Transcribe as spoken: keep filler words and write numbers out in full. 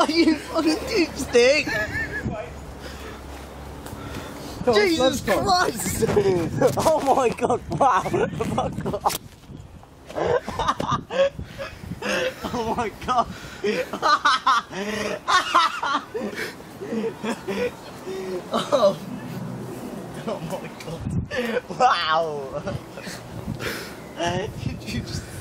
you fucking dipstick! Jesus Christ! Oh my god, wow! Fuck off! Oh my god! Oh! Oh my god! Wow! Did you just